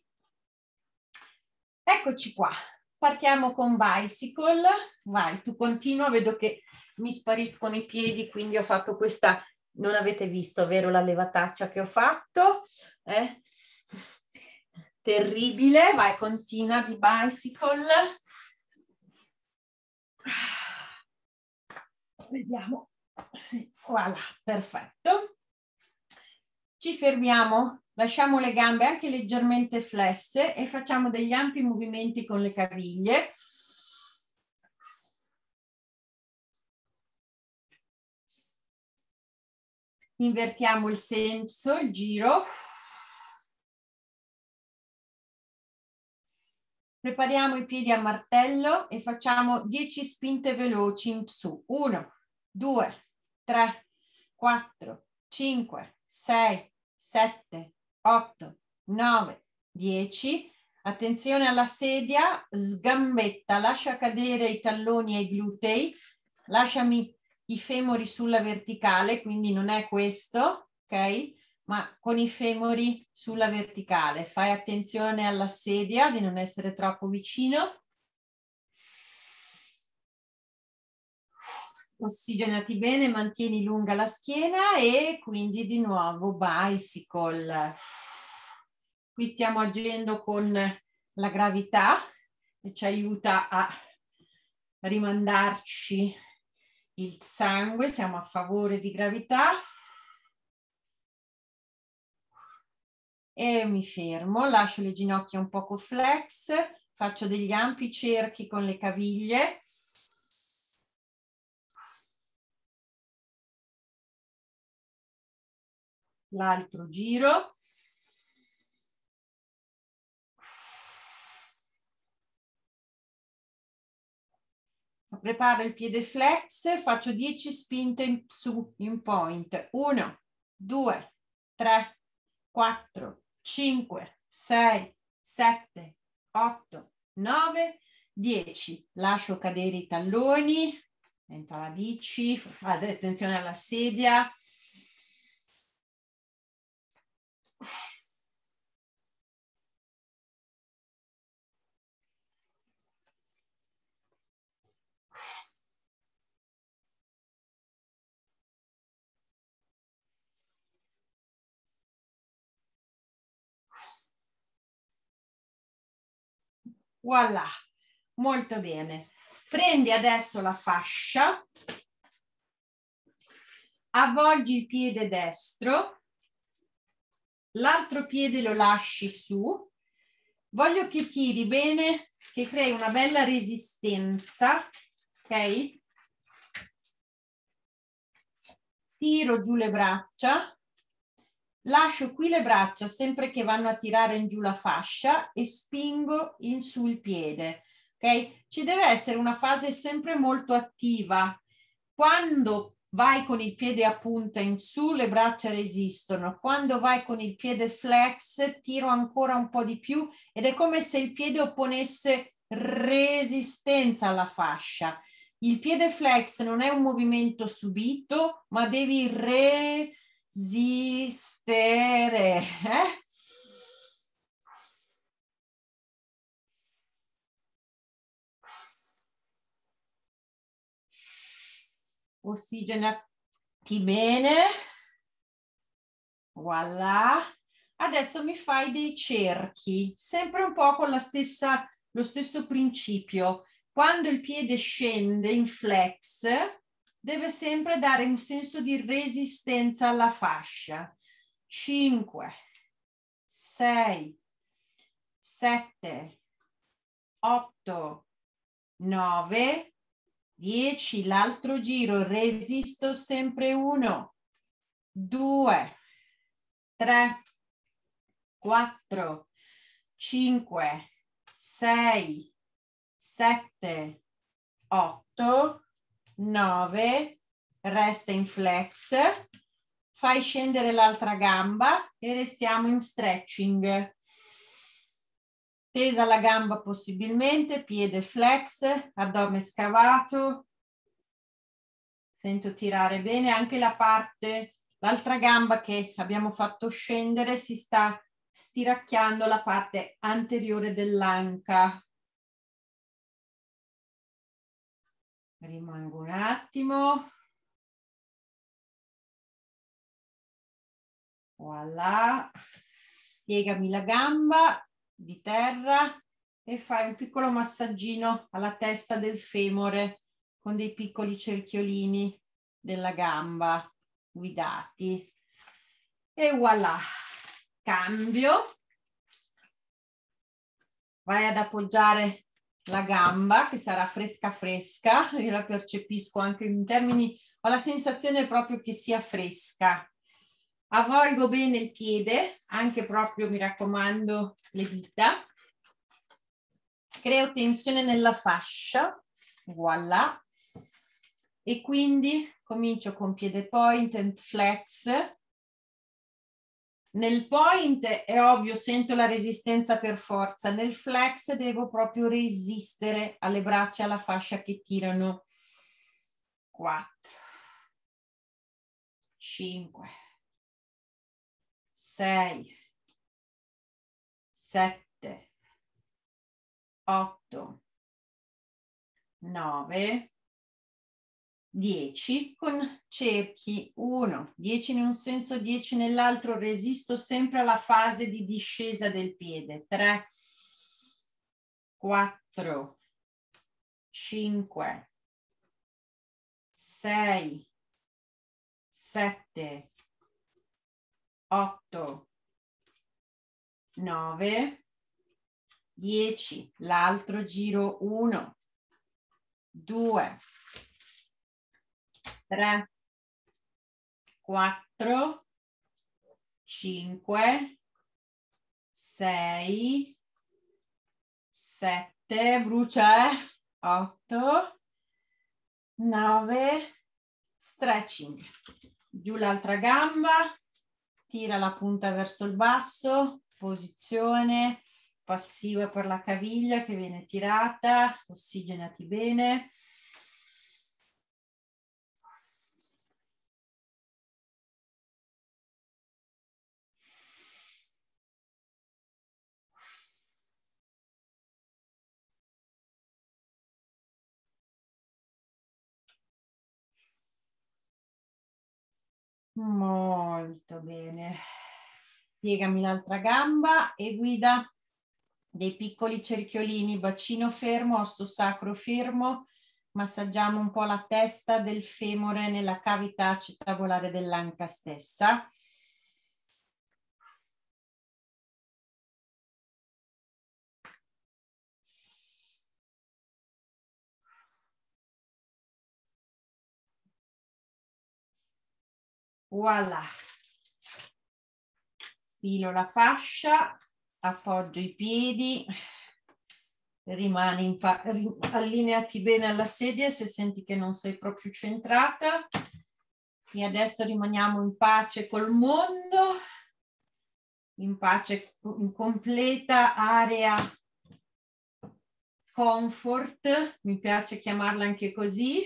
Speaker 2: Eccoci qua. Partiamo con bicycle. Vai, tu continua, vedo che mi spariscono i piedi, quindi ho fatto questa, non avete visto, vero, la levataccia che ho fatto? Terribile, vai, continua di bicycle. Vediamo, sì, voilà, perfetto. Ci fermiamo, lasciamo le gambe anche leggermente flesse e facciamo degli ampi movimenti con le caviglie. Invertiamo il senso, il giro. Prepariamo i piedi a martello e facciamo 10 spinte veloci in su. 1, 2, 3, 4, 5, 6, 7, 8, 9, 10. Attenzione alla sedia, sgambetta, lascia cadere i talloni e i glutei, lasciami i femori sulla verticale, quindi non è questo, ok? Ma con i femori sulla verticale. Fai attenzione alla sedia di non essere troppo vicino. Ossigenati bene, mantieni lunga la schiena e quindi di nuovo bicycle. Qui stiamo agendo con la gravità e ci aiuta a rimandarci il sangue, siamo a favore di gravità. E mi fermo, lascio le ginocchia un poco flex, faccio degli ampi cerchi con le caviglie. L'altro giro. Preparo il piede flex, faccio 10 spinte in su, in point. 1, 2, 3, 4, 5, 6, 7, 8, 9, 10. Lascio cadere i talloni, entra la bici, attenzione alla sedia. Voilà, molto bene. Prendi adesso la fascia, avvolgi il piede destro, l'altro piede lo lasci su. Voglio che tiri bene, che crei una bella resistenza, ok? Tiro giù le braccia, lascio qui le braccia sempre che vanno a tirare in giù la fascia e spingo in su il piede, ok? Ci deve essere una fase sempre molto attiva. Quando vai con il piede a punta in su, le braccia resistono. Quando vai con il piede flex, tiro ancora un po' di più ed è come se il piede opponesse resistenza alla fascia. Il piede flex non è un movimento subito, ma devi resistere. Ossigenati bene. Voilà. Adesso mi fai dei cerchi, sempre un po' con lo stesso principio. Quando il piede scende in flex, deve sempre dare un senso di resistenza alla fascia. 5, 6, 7, 8, 9, 10, l'altro giro, resisto sempre 1, 2, 3, 4, 5, 6, 7, 8, 9, resta in flex, fai scendere l'altra gamba e restiamo in stretching. Pesa la gamba possibilmente, piede flex, addome scavato. Sento tirare bene anche la parte, l'altra gamba che abbiamo fatto scendere si sta stiracchiando la parte anteriore dell'anca. Rimango un attimo. Voilà. Piegami la gamba di terra e fai un piccolo massaggino alla testa del femore con dei piccoli cerchiolini della gamba guidati. E voilà. Cambio. Vai ad appoggiare la gamba che sarà fresca fresca. Io la percepisco anche in termini, ho la sensazione proprio che sia fresca. Avvolgo bene il piede, anche proprio, mi raccomando, le dita. Creo tensione nella fascia, voilà. E quindi comincio con piede point and flex. Nel point è ovvio, sento la resistenza per forza. Nel flex devo proprio resistere alle braccia, alla fascia che tirano. 4, 5, 6, 7, 8, 9, 10 con cerchi, 1, 10 in un senso, 10 nell'altro, resisto sempre alla fase di discesa del piede, 3, 4, 5, 6, 7, 8, 9, 10, l'altro giro, 1, 2, 3, 4, 5, 6, 7, brucia, 8, 9, stretching. Giù l'altra gamba, tira la punta verso il basso, posizione passiva per la caviglia che viene tirata, ossigenati bene. Molto bene. Piegami l'altra gamba e guida dei piccoli cerchiolini, bacino fermo, osso sacro fermo. Massaggiamo un po' la testa del femore nella cavità acetabolare dell'anca stessa. Voilà. Sfilo la fascia, appoggio i piedi, rimani allineati bene alla sedia se senti che non sei proprio centrata. E adesso rimaniamo in pace col mondo, in pace, in completa area comfort, mi piace chiamarla anche così.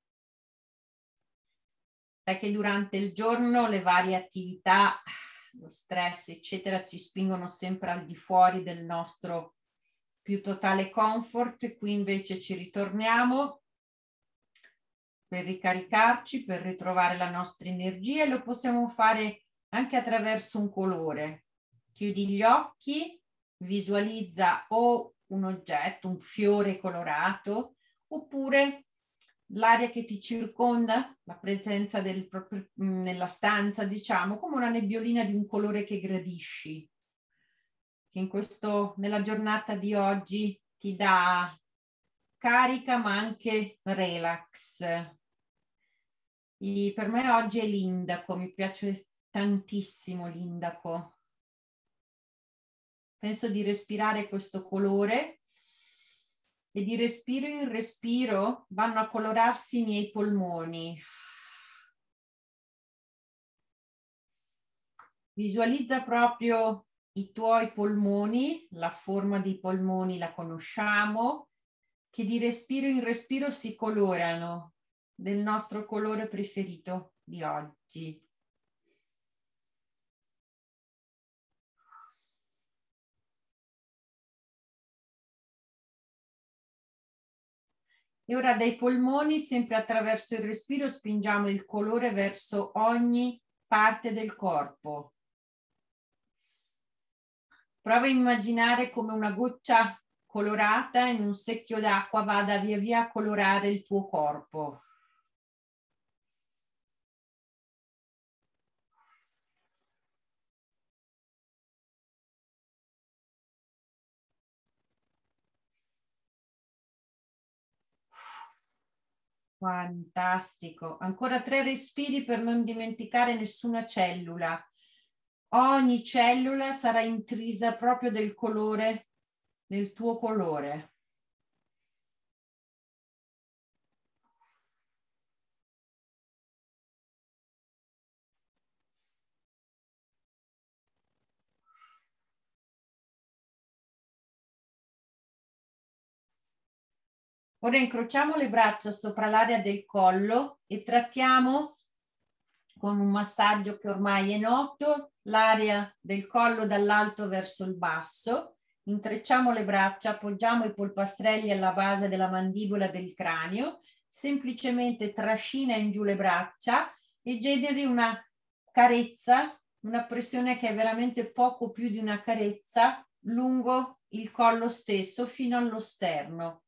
Speaker 2: Sai che durante il giorno le varie attività, lo stress, eccetera, ci spingono sempre al di fuori del nostro più totale comfort. Qui invece ci ritorniamo per ricaricarci, per ritrovare la nostra energia, e lo possiamo fare anche attraverso un colore. Chiudi gli occhi, visualizza o un oggetto, un fiore colorato, oppure l'aria che ti circonda, la presenza nella stanza, diciamo, come una nebbiolina di un colore che gradisci, che nella giornata di oggi ti dà carica ma anche relax. Per me oggi è l'indaco, mi piace tantissimo l'indaco. Penso di respirare questo colore e di respiro in respiro vanno a colorarsi i miei polmoni. Visualizza proprio i tuoi polmoni, la forma dei polmoni la conosciamo, che di respiro in respiro si colorano del nostro colore preferito di oggi. E ora dai polmoni, sempre attraverso il respiro, spingiamo il colore verso ogni parte del corpo. Prova a immaginare come una goccia colorata in un secchio d'acqua vada via via a colorare il tuo corpo. Fantastico. Ancora 3 respiri per non dimenticare nessuna cellula. Ogni cellula sarà intrisa proprio del colore, del tuo colore. Ora incrociamo le braccia sopra l'area del collo e trattiamo con un massaggio che ormai è noto l'area del collo dall'alto verso il basso. Intrecciamo le braccia, appoggiamo i polpastrelli alla base della mandibola del cranio, semplicemente trascina in giù le braccia e generi una carezza, una pressione che è veramente poco più di una carezza lungo il collo stesso fino allo sterno.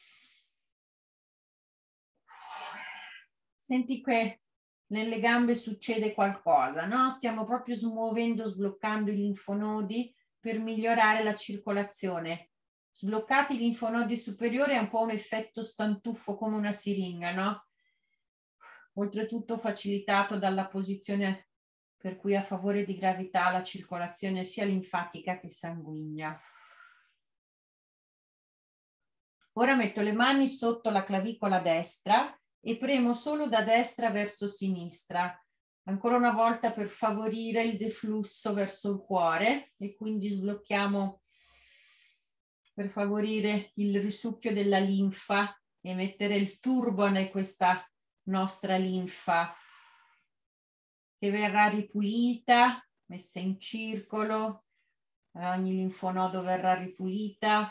Speaker 2: Senti che nelle gambe succede qualcosa, no? Stiamo proprio smuovendo, sbloccando i linfonodi per migliorare la circolazione. Sbloccati i linfonodi superiori è un po' un effetto stantuffo come una siringa, no? Oltretutto facilitato dalla posizione per cui a favore di gravità la circolazione sia linfatica che sanguigna. Ora metto le mani sotto la clavicola destra e premo solo da destra verso sinistra, ancora una volta per favorire il deflusso verso il cuore e quindi sblocchiamo per favorire il risucchio della linfa e mettere il turbo in questa nostra linfa che verrà ripulita, messa in circolo, ogni linfonodo verrà ripulita.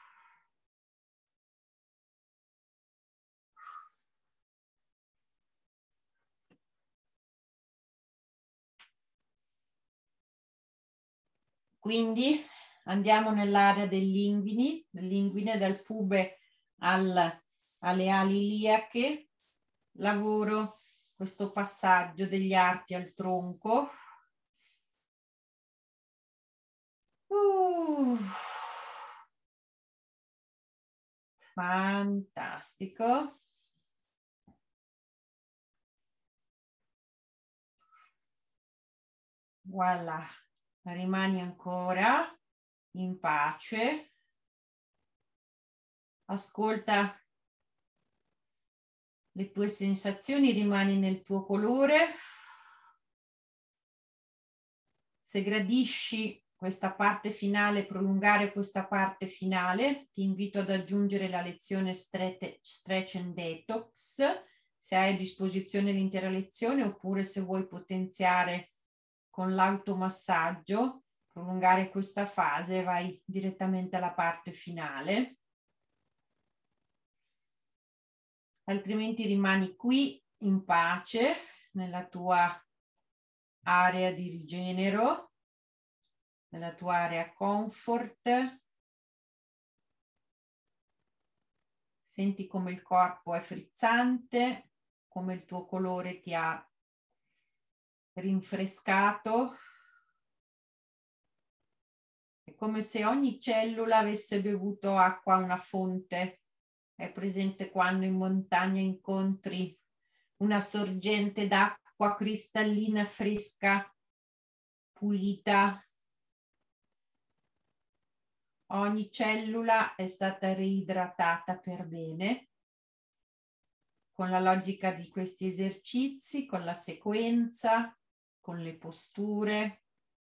Speaker 2: Quindi andiamo nell'area dell'inguine, dal pube alle ali iliache, lavoro questo passaggio degli arti al tronco. Fantastico. Voilà, rimani ancora in pace. Ascolta le tue sensazioni, rimani nel tuo colore. Se gradisci questa parte finale, prolungare questa parte finale, ti invito ad aggiungere la lezione Stretch and Detox, se hai a disposizione l'intera lezione, oppure se vuoi potenziare con l'automassaggio, prolungare questa fase, vai direttamente alla parte finale. Altrimenti rimani qui in pace, nella tua area di rigenero, nella tua area comfort. Senti come il corpo è frizzante, come il tuo colore ti ha rinfrescato. È come se ogni cellula avesse bevuto acqua a una fonte È presente quando in montagna incontri una sorgente d'acqua cristallina, fresca, pulita. Ogni cellula è stata reidratata per bene con la logica di questi esercizi, con la sequenza, con le posture.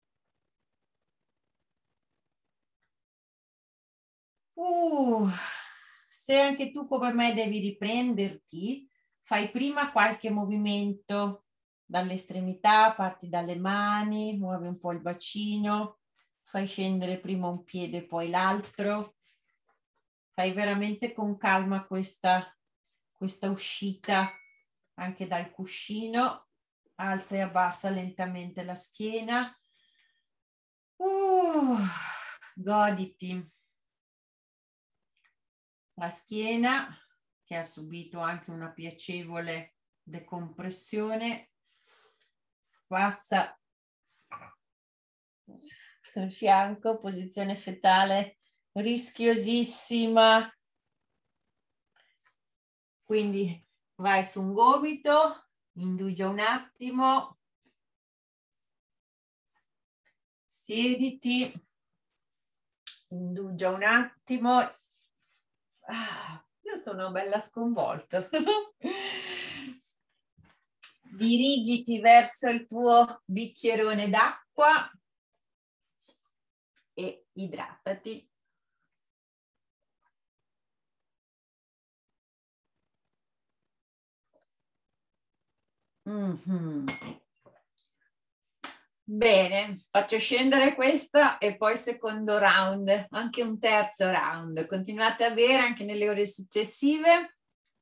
Speaker 2: Se anche tu come me devi riprenderti, fai prima qualche movimento dalle estremità, parti dalle mani, muovi un po' il bacino, fai scendere prima un piede poi l'altro, fai veramente con calma questa uscita anche dal cuscino, alza e abbassa lentamente la schiena, goditi la schiena che ha subito anche una piacevole decompressione, passa sul fianco, posizione fetale rischiosissima, quindi vai su un gomito, indugia un attimo, siediti, indugia un attimo. Io sono bella sconvolta. Dirigiti verso il tuo bicchierone d'acqua e idratati. Bene, faccio scendere questa e poi secondo round, anche un terzo round. Continuate a bere anche nelle ore successive.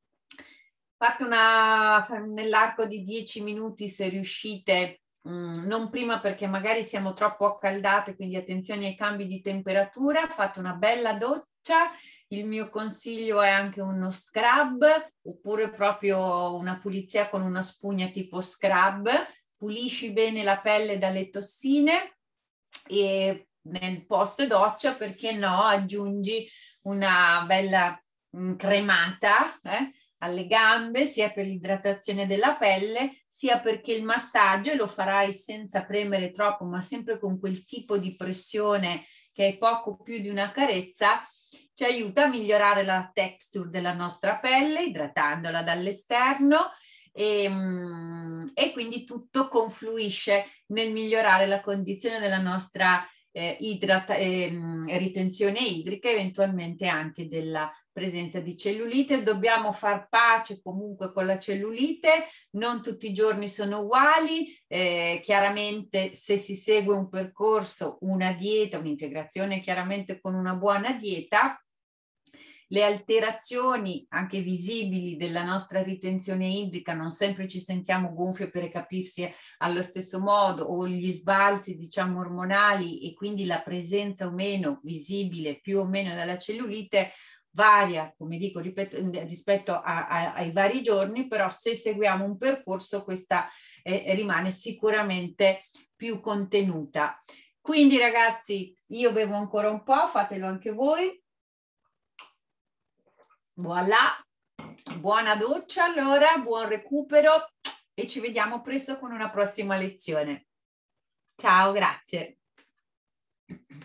Speaker 2: Fate nell'arco di 10 minuti se riuscite, non prima perché magari siamo troppo accaldate, quindi attenzione ai cambi di temperatura. Fate una bella doccia. Il mio consiglio è anche uno scrub oppure proprio una pulizia con una spugna tipo scrub. Pulisci bene la pelle dalle tossine e nel post doccia, perché no, aggiungi una bella cremata alle gambe, sia per l'idratazione della pelle, sia perché il massaggio, e lo farai senza premere troppo, ma sempre con quel tipo di pressione che è poco più di una carezza, ci aiuta a migliorare la texture della nostra pelle, idratandola dall'esterno. E quindi tutto confluisce nel migliorare la condizione della nostra ritenzione idrica, eventualmente anche della presenza di cellulite. Dobbiamo far pace comunque con la cellulite, non tutti i giorni sono uguali, chiaramente se si segue un percorso, una dieta, un'integrazione chiaramente con una buona dieta, le alterazioni anche visibili della nostra ritenzione idrica, non sempre ci sentiamo gonfie per capirsi allo stesso modo, o gli sbalzi diciamo ormonali e quindi la presenza o meno visibile più o meno della cellulite varia, come dico, rispetto ai vari giorni, però se seguiamo un percorso questa rimane sicuramente più contenuta. Quindi ragazzi, io bevo ancora un po', fatelo anche voi. Voilà, buona doccia allora, buon recupero e ci vediamo presto con una prossima lezione. Ciao, grazie.